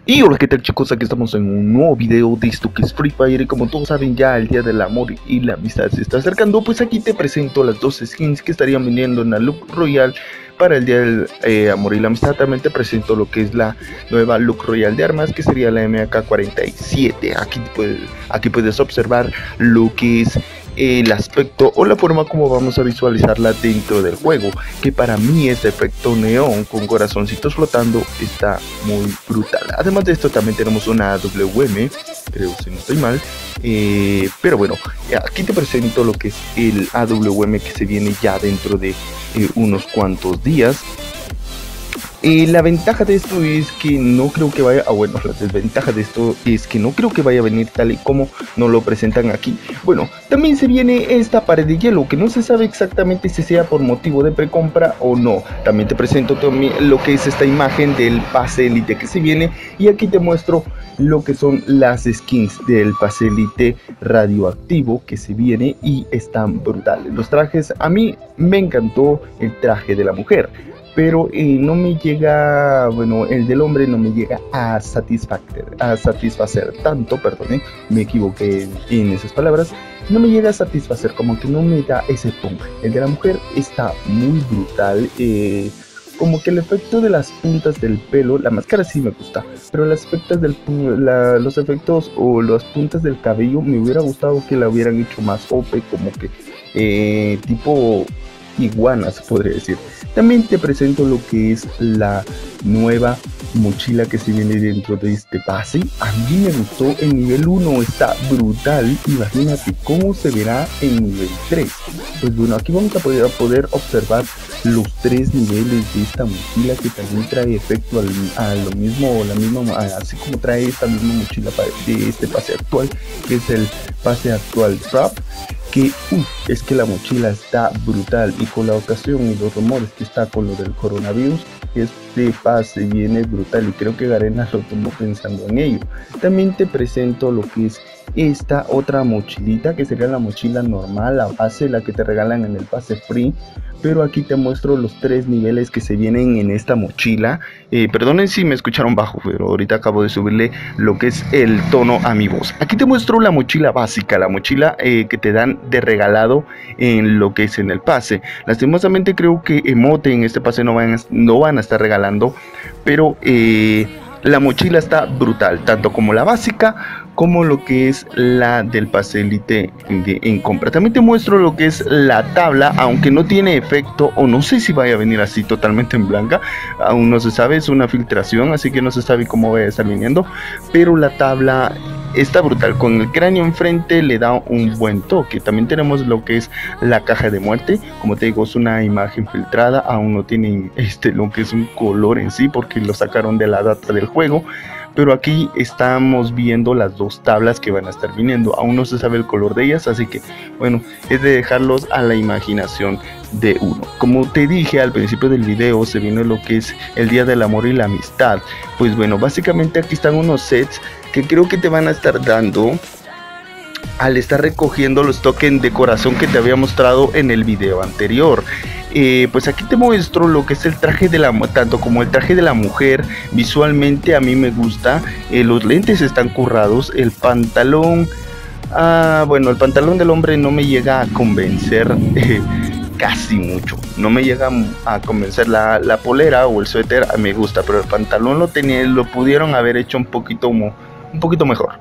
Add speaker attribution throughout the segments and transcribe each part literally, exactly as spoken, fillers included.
Speaker 1: Y hola, ¿qué tal, chicos? Aquí estamos en un nuevo video de esto que es Free Fire. Y como todos saben, ya el día del amor y la amistad se está acercando. Pues aquí te presento las dos skins que estarían viniendo en la Look Royal para el día del eh, amor y la amistad. También te presento lo que es la nueva Look Royal de armas, que sería la M K cuarenta y siete. Aquí puedes, aquí puedes observar lo que es el aspecto o la forma como vamos a visualizarla dentro del juego, que para mí este efecto neón con corazoncitos flotando está muy brutal. Además de esto también tenemos una A W M, creo si no estoy mal, eh, pero bueno, aquí te presento lo que es el A W M que se viene ya dentro de eh, unos cuantos días. Eh, la ventaja de esto es que no creo que vaya, ah bueno, la desventaja de esto es que no creo que vaya a venir tal y como nos lo presentan aquí. Bueno, también se viene esta pared de hielo, que no se sabe exactamente si sea por motivo de precompra o no. También te presento también lo que es esta imagen del pase elite que se viene, y aquí te muestro lo que son las skins del pase elite radioactivo que se viene y están brutales. Los trajes, a mí me encantó el traje de la mujer, pero eh, no me llega, bueno, el del hombre no me llega a satisfacer, a satisfacer tanto, perdón, me equivoqué en esas palabras, no me llega a satisfacer, como que no me da ese tono. El de la mujer está muy brutal, eh, como que el efecto de las puntas del pelo, la máscara sí me gusta, pero las efectos del, la, los efectos o las puntas del cabello me hubiera gustado que la hubieran hecho más O P, como que eh, tipo iguana se podría decir. También te presento lo que es la nueva mochila que se viene dentro de este pase. A mí me gustó el nivel uno, está brutal. Imagínate cómo se verá en nivel tres. Pues bueno, aquí vamos a poder, a poder observar los tres niveles de esta mochila, que también trae efecto al, a lo mismo, la misma, así como trae esta misma mochila de este pase actual, que es el pase actual Trap. Que uff, es que la mochila está brutal, y con la ocasión y los rumores que está con lo del coronavirus, este pase viene brutal, y creo que Garena lo tomó pensando en ello. También te presento lo que es esta otra mochilita, que sería la mochila normal, la base, la que te regalan en el pase free, pero aquí te muestro los tres niveles que se vienen en esta mochila. Eh, perdonen si me escucharon bajo, pero ahorita acabo de subirle lo que es el tono a mi voz. Aquí te muestro la mochila básica, la mochila eh, que te dan de regalado en lo que es en el pase. Lastimosamente creo que emote en este pase no van a, no van a estar regalando, pero eh, la mochila está brutal, tanto como la básica como lo que es la del pase elite de, en compra. También te muestro lo que es la tabla, aunque no tiene efecto, o no sé si vaya a venir así totalmente en blanca, aún no se sabe, es una filtración, así que no se sabe cómo va a estar viniendo, pero la tabla está brutal, con el cráneo enfrente le da un buen toque. También tenemos lo que es la caja de muerte, como te digo, es una imagen filtrada, aún no tiene este, lo que es un color en sí, porque lo sacaron de la data del juego. Pero aquí estamos viendo las dos tablas que van a estar viniendo. Aún no se sabe el color de ellas, así que bueno, es de dejarlos a la imaginación de uno. Como te dije al principio del video, se viene lo que es el día del amor y la amistad. Pues bueno, básicamente aquí están unos sets que creo que te van a estar dando al estar recogiendo los tokens de corazón que te había mostrado en el video anterior. Eh, pues aquí te muestro lo que es el traje de la, tanto como el traje de la mujer. Visualmente a mí me gusta, eh, los lentes están currados, el pantalón, ah, bueno, el pantalón del hombre no me llega a convencer eh, casi mucho, no me llega a convencer. La, la polera o el suéter me gusta, pero el pantalón lo tenía, lo pudieron haber hecho un poquito, un poquito mejor.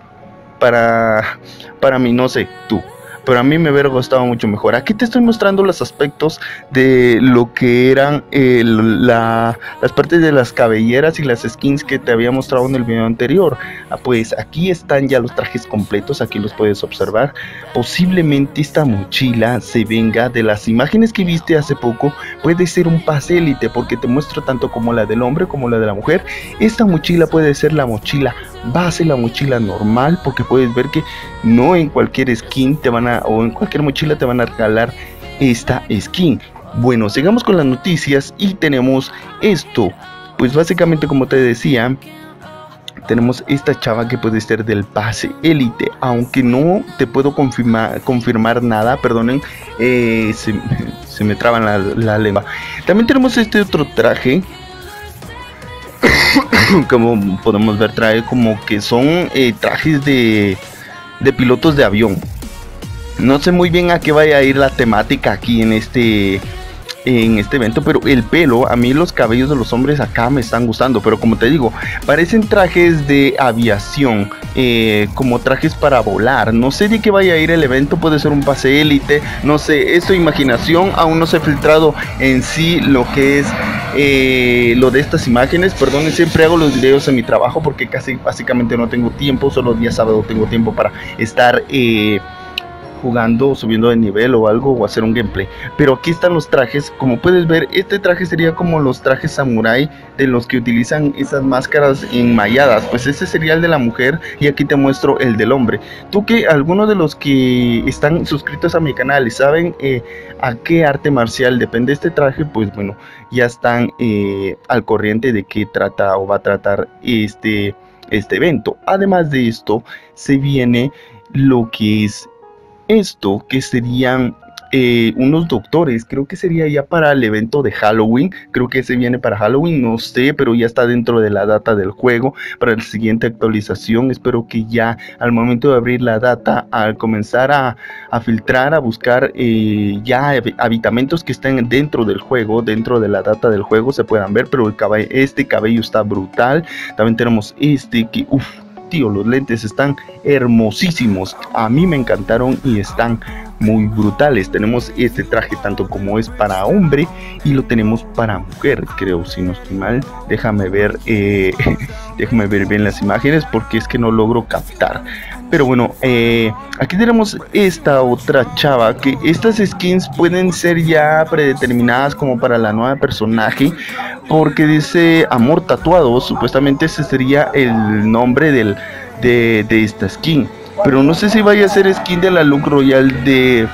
Speaker 1: Para, para mí, no sé, tú, pero a mí me hubiera gustado mucho mejor. Aquí te estoy mostrando los aspectos de lo que eran eh, la, las partes de las cabelleras y las skins que te había mostrado en el video anterior. Ah, pues aquí están ya los trajes completos, aquí los puedes observar. Posiblemente esta mochila se venga de las imágenes que viste hace poco, puede ser un pase élite, porque te muestro tanto como la del hombre como la de la mujer. Esta mochila puede ser la mochila base, la mochila normal, porque puedes ver que no en cualquier skin te van a, o en cualquier mochila te van a regalar esta skin. Bueno, sigamos con las noticias y tenemos esto. Pues básicamente, como te decía, tenemos esta chava que puede ser del pase élite, aunque no te puedo confirmar, confirmar nada, perdonen, eh, se, se me traban la, la lengua. También tenemos este otro traje como podemos ver, trae como que son eh, trajes de, de pilotos de avión. No sé muy bien a qué vaya a ir la temática aquí en este en este evento, pero el pelo, a mí los cabellos de los hombres acá me están gustando, pero como te digo, parecen trajes de aviación, eh, como trajes para volar. No sé de qué vaya a ir el evento, puede ser un pase élite, no sé, es tu imaginación. Aún no se ha filtrado en sí lo que es eh, lo de estas imágenes. Perdón, siempre hago los videos en mi trabajo porque casi básicamente no tengo tiempo, solo día sábado tengo tiempo para estar eh, jugando o subiendo de nivel o algo, o hacer un gameplay. Pero aquí están los trajes. Como puedes ver, este traje sería como los trajes samurai de los que utilizan esas máscaras enmalladas. Pues ese sería el de la mujer y aquí te muestro el del hombre. Tú, que algunos de los que están suscritos a mi canal y saben eh, a qué arte marcial depende este traje, pues bueno, ya están eh, al corriente de qué trata o va a tratar este, este evento. Además de esto, se viene lo que es esto, que serían eh, unos doctores. Creo que sería ya para el evento de Halloween. Creo que se viene para Halloween, no sé, pero ya está dentro de la data del juego para la siguiente actualización. Espero que ya al momento de abrir la data, al comenzar a, a filtrar, a buscar eh, ya habitamentos que estén dentro del juego, dentro de la data del juego, se puedan ver. Pero el cabello, este cabello está brutal. También tenemos este que uff, tío, los lentes están hermosísimos, a mí me encantaron y están muy brutales. Tenemos este traje tanto como es para hombre y lo tenemos para mujer, creo, si no estoy mal. Déjame ver, eh, déjame ver bien las imágenes porque es que no logro captar. Pero bueno, eh, aquí tenemos esta otra chava, que estas skins pueden ser ya predeterminadas como para la nueva personaje, porque dice amor tatuado. Supuestamente ese sería el nombre del, de, de esta skin, pero no sé si vaya a ser skin de la Look Royal de,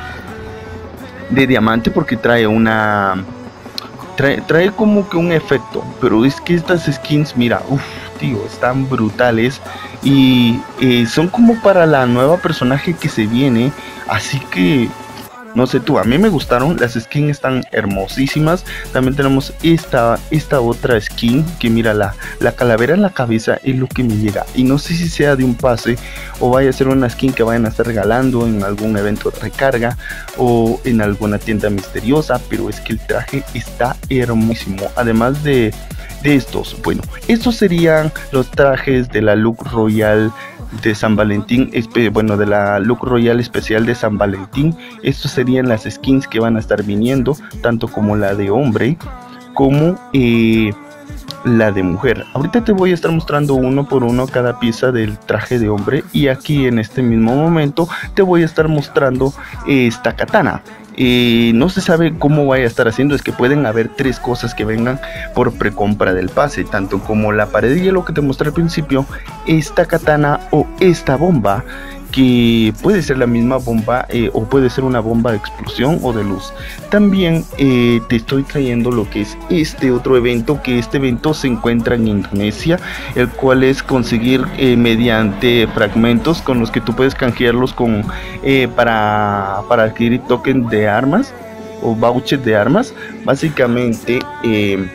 Speaker 1: de diamante, porque trae una... Trae, trae como que un efecto, pero es que estas skins, mira, uff, tío, están brutales y eh, son como para la nueva personaje que se viene, así que no sé tú, a mí me gustaron, las skins están hermosísimas. También tenemos esta, esta otra skin que mira, la, la calavera en la cabeza es lo que me llega. Y no sé si sea de un pase o vaya a ser una skin que vayan a estar regalando en algún evento de recarga o en alguna tienda misteriosa. Pero es que el traje está hermosísimo. Además de, de estos, bueno, estos serían los trajes de la Look Royal de San Valentín, bueno, de la Look Royal especial de San Valentín. Estos serían las skins que van a estar viniendo, tanto como la de hombre como eh, la de mujer. Ahorita te voy a estar mostrando uno por uno cada pieza del traje de hombre, y aquí en este mismo momento te voy a estar mostrando esta katana. Eh, no se sabe cómo vaya a estar haciendo, es que pueden haber tres cosas que vengan por precompra del pase, tanto como la pared de hielo que te mostré al principio, esta katana o esta bomba, que puede ser la misma bomba eh, o puede ser una bomba de explosión o de luz. También eh, te estoy trayendo lo que es este otro evento, que este evento se encuentra en Indonesia, el cual es conseguir eh, mediante fragmentos con los que tú puedes canjearlos con eh, para, para adquirir token de armas o vouchers de armas. Básicamente eh,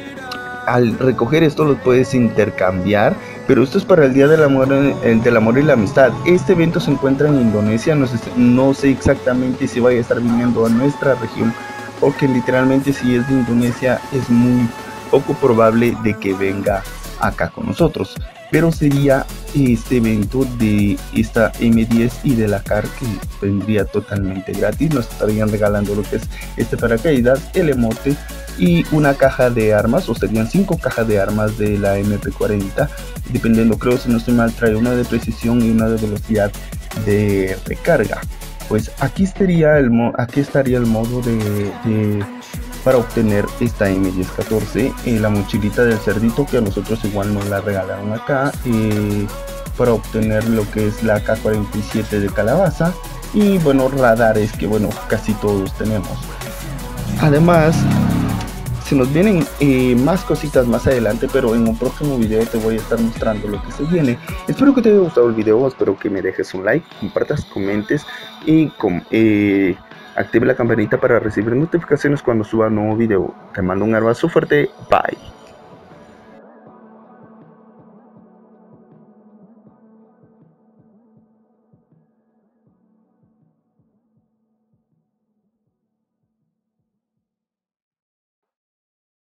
Speaker 1: al recoger esto los puedes intercambiar, pero esto es para el Día del Amor, del Amor y la Amistad. Este evento se encuentra en Indonesia, no sé, no sé exactamente si vaya a estar viniendo a nuestra región, porque literalmente si es de Indonesia es muy poco probable de que venga acá con nosotros. Pero sería este evento de esta eme diez y de la C A R que vendría totalmente gratis. Nos estarían regalando lo que es este paracaídas, el emote y una caja de armas, o serían cinco cajas de armas de la eme pe cuarenta, dependiendo, creo, si no estoy mal, trae una de precisión y una de velocidad de recarga. Pues aquí estaría el, mo aquí estaría el modo de, de para obtener esta eme diez catorce, eh, la mochilita del cerdito que a nosotros igual nos la regalaron acá, eh, para obtener lo que es la ka cuarenta y siete de calabaza, y bueno, radares que bueno, casi todos tenemos. Además se nos vienen eh, más cositas más adelante, pero en un próximo video te voy a estar mostrando lo que se viene. Espero que te haya gustado el video, espero que me dejes un like, compartas, comentes y com eh, active la campanita para recibir notificaciones cuando suba un nuevo video. Te mando un abrazo fuerte, bye.